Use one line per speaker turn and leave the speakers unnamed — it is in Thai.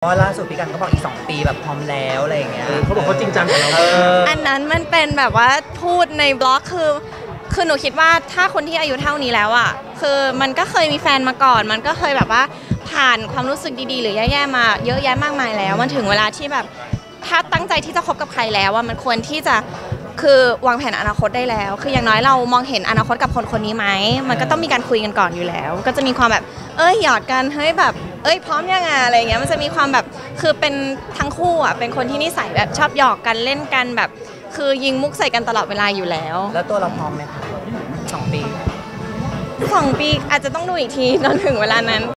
เพราะล่าสุดพี่กันก็บอกอีก2 ปีแบบพร้อมแล้วอะไรอย่างเงี้ย
เขาบอกเขาจริงจังกับเรา
อันนั้นมันเป็นแบบว่าพูดในบล็อกคือหนูคิดว่าถ้าคนที่อายุเท่านี้แล้วอ่ะคือมันก็เคยมีแฟนมาก่อนมันก็เคยแบบว่าผ่านความรู้สึกดีๆหรือแย่ๆมาเยอะแยะมากมายแล้วมันถึงเวลาที่แบบถ้าตั้งใจที่จะคบกับใครแล้วว่ามันควรที่จะคือวางแผนอนาคตได้แล้วคืออย่างน้อยเรามองเห็นอนาคตกับคนคนนี้ไหมมันก็ต้องมีการคุยกันก่อนอยู่แล้วก็จะมีความแบบหยอดกันเฮ้ยแบบพร้อมยังไงอะไรเงี้ยมันจะมีความแบบคือเป็นทั้งคู่อ่ะเป็นคนที่นิสัยแบบชอบหยอกกันเล่นกันแบบคือยิงมุกใส่กันตลอดเวลาอยู่แล้ว
แล้วตัวเราพร้อมไหมคะ2 ปี
2 ปีอาจจะต้องดูอีกทีตอนถึงเวลานั้น